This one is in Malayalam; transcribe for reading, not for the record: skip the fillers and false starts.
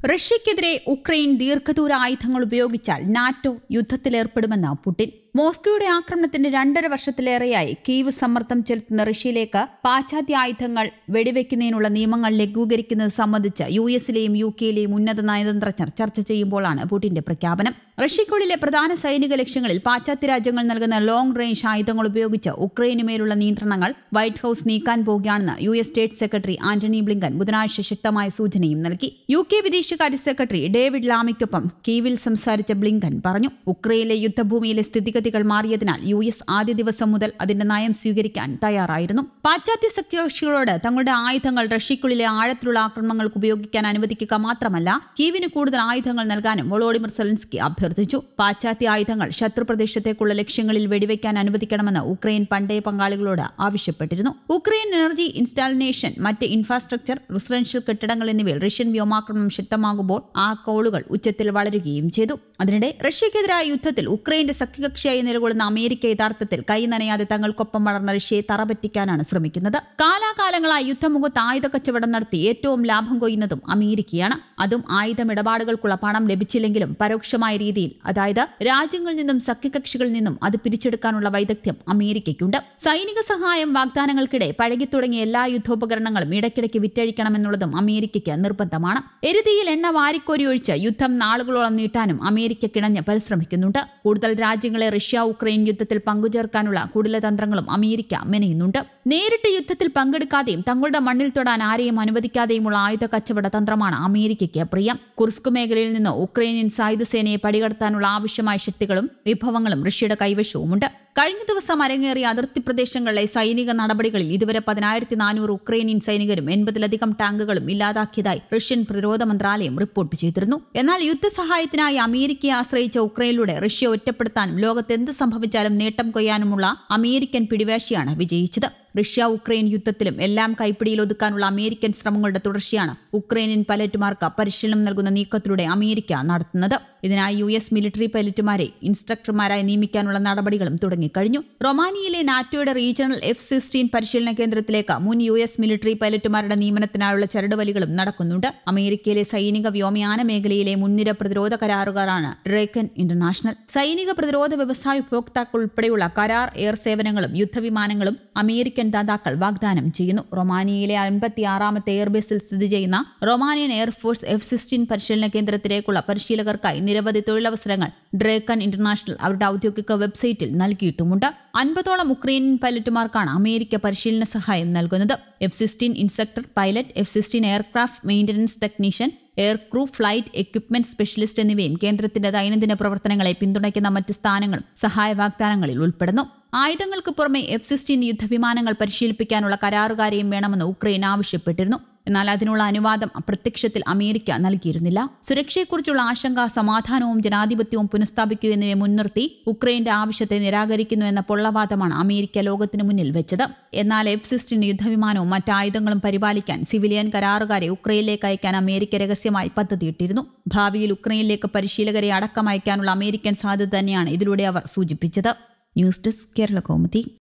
റഷ്യക്കെതിരെ ഉക്രൈൻ ദീർഘദൂര ആയുധങ്ങൾ ഉപയോഗിച്ചാൽ നാറ്റോ യുദ്ധത്തിലേർപ്പെടുമെന്ന് പുടിൻ. മോസ്കോയുടെ ആക്രമണത്തിന് 2.5 വർഷത്തിലേറെയായി കീവ് സമ്മർദ്ദം ചെലുത്തുന്ന റഷ്യയിലേക്ക് പാശ്ചാത്യ ആയുധങ്ങൾ വെടിവെക്കുന്നതിനുള്ള നിയമങ്ങൾ ലഘൂകരിക്കുന്നത് സംബന്ധിച്ച് യുഎസിലെയും യുകെയിലെയും ഉന്നത നയതന്ത്രജ്ഞർ ചർച്ച ചെയ്യുമ്പോഴാണ് പുടിന്റെ പ്രഖ്യാപനം. റഷ്യക്കുള്ളിലെ പ്രധാന സൈനിക ലക്ഷ്യങ്ങളിൽ പാശ്ചാത്യ രാജ്യങ്ങൾ നൽകുന്ന ലോങ് റേഞ്ച് ആയുധങ്ങൾ ഉപയോഗിച്ച് ഉക്രൈനുമേലുള്ള നിയന്ത്രണങ്ങൾ വൈറ്റ് ഹൌസ് നീക്കാൻ പോകുകയാണെന്ന് US state secretary Antony Blinken ബുധനാഴ്ച ശക്തമായ സൂചനയും നൽകി. യുകെ വിദേശകാര്യ സെക്രട്ടറി ഡേവിഡ് ലാമിക്കൊപ്പം കീവിൽ സംസാരിച്ച ബ്ലിങ്കൻ പറഞ്ഞു, ഉക്രൈനിലെ യുദ്ധഭൂമിയിലെ സ്ഥിതിഗതികൾ മാറിയതിനാൽ യുഎസ് ആദ്യ ദിവസം മുതൽ അതിന്റെ നയം സ്വീകരിക്കാൻ തയ്യാറായിരുന്നു. പാശ്ചാത്യ സഖ്യകക്ഷികളോട് തങ്ങളുടെ ആയുധങ്ങൾ റഷ്യക്കുള്ളിലെ ആഴത്തിലുള്ള ആക്രമണങ്ങൾക്ക് ഉപയോഗിക്കാൻ അനുവദിക്കുക മാത്രമല്ല, കീവിന് കൂടുതൽ ആയുധങ്ങൾ നൽകാനും വോളോഡിമിർ സെലൻസ്കി അഭ്യർത്ഥിച്ചു. പാശ്ചാത്യ ആയുധങ്ങൾ ശത്രുപ്രദേശത്തേക്കുള്ള ലക്ഷ്യങ്ങളിൽ വെടിവെക്കാൻ അനുവദിക്കണമെന്ന് ഉക്രൈൻ പണ്ടേ പങ്കാളികളോട് ആവശ്യപ്പെട്ടിരുന്നു. ഉക്രൈൻ എനർജി ഇൻസ്റ്റാളേഷൻ, മറ്റ് ഇൻഫ്രാസ്ട്രക്ചർ, റെസിഡൻഷ്യൽ കെട്ടിടങ്ങൾ എന്നിവയിൽ റഷ്യൻ വ്യോമാക്രമണം ശക്തമാകുമ്പോൾ ആ കോളുകൾ ഉച്ചത്തിൽ വളരുകയും ചെയ്തു. അതിനിടെ റഷ്യക്കെതിരായ യുദ്ധത്തിൽ ഉക്രൈന്റെ സഖ്യകക്ഷിയായി നിലകൊള്ളുന്ന അമേരിക്ക യഥാർത്ഥത്തിൽ കൈ നനയാതെ തങ്ങൾക്കൊപ്പം വളർന്ന റഷ്യയെ തറപറ്റിക്കാനാണ് ശ്രമിക്കുന്നത്. കാലാകാലങ്ങളായി യുദ്ധമുഖത്ത് ആയുധ കച്ചവടം നടത്തി ഏറ്റവും ലാഭം കൊയ്യുന്നതും അമേരിക്കയാണ്. അതും ആയുധം ഇടപാടുകൾക്കുള്ള പണം ലഭിച്ചില്ലെങ്കിലും പരോക്ഷമായ രീതിയിൽ, അതായത് രാജ്യങ്ങളിൽ നിന്നും സഖ്യകക്ഷികളിൽ നിന്നും അത് പിരിച്ചെടുക്കാനുള്ള വൈദഗ്ധ്യം അമേരിക്കയ്ക്കുണ്ട്. സൈനിക സഹായം വാഗ്ദാനങ്ങൾക്കിടെ പഴകിത്തുടങ്ങിയ എല്ലാ യുദ്ധോപകരണങ്ങളും ഇടയ്ക്കിടയ്ക്ക് വിറ്റഴിക്കണമെന്നുള്ളതും അമേരിക്കയ്ക്ക് നിർബന്ധമാണ്. എരുതിയിൽ എണ്ണ വാരിക്കോരിയൊഴിച്ച് യുദ്ധം നാളുകളോളം നീട്ടാനും അമേരിക്ക കിണഞ്ഞ് പരിശ്രമിക്കുന്നുണ്ട്. കൂടുതൽ രാജ്യങ്ങളെ റഷ്യ ഉക്രൈൻ യുദ്ധത്തിൽ പങ്കുചേർക്കാനുള്ള കുടിലതന്ത്രങ്ങളും അമേരിക്ക മെനയുന്നുണ്ട്. നേരിട്ട് യുദ്ധത്തിൽ പങ്കെടുക്കാതെയും തങ്ങളുടെ മണ്ണിൽ തൊടാൻ ആരെയും അനുവദിക്കാതെയുമുള്ള ആയുധ കച്ചവട തന്ത്രമാണ് അമേരിക്കയ്ക്ക് പ്രിയം. കുർസ്ക് മേഖലയിൽ നിന്ന് ഉക്രൈനിയൻ സായുധ സേനയെ പടികടത്താനുള്ള ആവശ്യമായ ശക്തികളും വിഭവങ്ങളും റഷ്യയുടെ കൈവശവുമുണ്ട്. കഴിഞ്ഞ ദിവസം അരങ്ങേറിയ അതിർത്തി പ്രദേശങ്ങളിലെ സൈനിക നടപടികളിൽ ഇതുവരെ 10,400 ഉക്രൈനിയൻ സൈനികരും 80-ലധികം ടാങ്കുകളും ഇല്ലാതാക്കിയതായി റഷ്യൻ പ്രതിരോധ മന്ത്രാലയം റിപ്പോർട്ട് ചെയ്തിരുന്നു. എന്നാൽ യുദ്ധസഹായത്തിനായി അമേരിക്കയെ ആശ്രയിച്ച ഉക്രൈനിലൂടെ റഷ്യ ഒറ്റപ്പെടുത്താനും ലോകത്ത് എന്ത് സംഭവിച്ചാലും നേട്ടം കൊയ്യാനുമുള്ള അമേരിക്കൻ പിടിവാശിയാണ് വിജയിച്ചത്. റഷ്യ ഉക്രൈൻ യുദ്ധത്തിലും എല്ലാം കൈപ്പിടിയിൽ ഒതുക്കാനുള്ള അമേരിക്കൻ ശ്രമങ്ങളുടെ തുടർച്ചയാണ് ഉക്രൈനിയൻ പൈലറ്റുമാർക്ക് പരിശീലനം നൽകുന്ന നീക്കത്തിലൂടെ അമേരിക്ക നടത്തുന്നത്. ഇതിനായി യുഎസ് മിലിറ്ററി പൈലറ്റുമാരെ ഇൻസ്ട്രക്ടർമാരായി നിയമിക്കാനുള്ള നടപടികളും തുടങ്ങിക്കഴിഞ്ഞു. റൊമാനിയയിലെ നാറ്റോയുടെ റീജിയണൽ F-16 പരിശീലന കേന്ദ്രത്തിലേക്ക് മുൻ യുഎസ് മിലിറ്ററി പൈലറ്റുമാരുടെ നിയമനത്തിനായുള്ള ചരടുവലികളും നടക്കുന്നുണ്ട്. അമേരിക്കയിലെ സൈനിക വ്യോമയാന മേഖലയിലെ മുൻനിര പ്രതിരോധ കരാറുകാരാണ് ഡ്രേക്കൻ ഇന്റർനാഷണൽ. സൈനിക പ്രതിരോധ വ്യവസായ ഉപഭോക്താക്കൾ ഉൾപ്പെടെയുള്ള കരാർ എയർ സേവനങ്ങളും യുദ്ധവിമാനങ്ങളും അമേരിക്കൻ ദാതാക്കൾ വാഗ്ദാനം ചെയ്യുന്നു. റൊമാനിയയിലെ 56ാമത്തെ എയർബേസിൽ സ്ഥിതി ചെയ്യുന്ന റൊമാനിയൻ എയർഫോഴ്സ് F-16 പരിശീലന കേന്ദ്രത്തിലേക്കുള്ള പരിശീലകർക്കായി നിരവധി തൊഴിലവസരങ്ങൾ ഡ്രേക്കൻ ഇന്റർനാഷണൽ അവരുടെ ഔദ്യോഗിക വെബ്സൈറ്റിൽ നൽകിയിട്ടുമുണ്ട്. 50ഓളം ഉക്രൈനിയൻ പൈലറ്റുമാർക്കാണ് അമേരിക്ക പരിശീലന സഹായം നൽകുന്നത്. F-16 instructor, pilot, F-16 aircraft maintenance technician, aircrew, flight equipment specialist എന്നിവയും കേന്ദ്രത്തിന്റെ ദൈനംദിന പ്രവർത്തനങ്ങളെ പിന്തുണയ്ക്കുന്ന മറ്റ് സ്ഥാനങ്ങളും സഹായ വാഗ്ദാനങ്ങളിൽ ഉൾപ്പെടുന്നു. ആയുധങ്ങൾക്ക് പുറമെ F-16 യുദ്ധവിമാനങ്ങൾ പരിശീലിപ്പിക്കാനുള്ള കരാറുകാരെയും വേണമെന്ന് ഉക്രൈൻ ആവശ്യപ്പെട്ടിരുന്നു. എന്നാൽ അതിനുള്ള അനുവാദം പ്രത്യക്ഷത്തിൽ അമേരിക്ക നൽകിയിരുന്നില്ല. സുരക്ഷയെക്കുറിച്ചുള്ള ആശങ്ക, സമാധാനവും ജനാധിപത്യവും പുനഃസ്ഥാപിക്കുക എന്നിവയെ മുൻനിർത്തി ഉക്രൈന്റെ ആവശ്യത്തെ നിരാകരിക്കുന്നു എന്ന പൊള്ളവാദമാണ് അമേരിക്ക ലോകത്തിന് മുന്നിൽ വെച്ചത്. എന്നാൽ F-16 യുദ്ധവിമാനവും മറ്റായുധങ്ങളും പരിപാലിക്കാൻ സിവിലിയൻ കരാറുകാരെ ഉക്രൈനിലേക്ക് അയക്കാൻ അമേരിക്ക രഹസ്യമായി പദ്ധതിയിട്ടിരുന്നു. ഭാവിയിൽ ഉക്രൈനിലേക്ക് പരിശീലകരെ അടക്കം അയക്കാനുള്ള അമേരിക്കൻ സാധ്യത തന്നെയാണ് ഇതിലൂടെ അവർ സൂചിപ്പിച്ചത്. News desk, Kerala Kaumudi.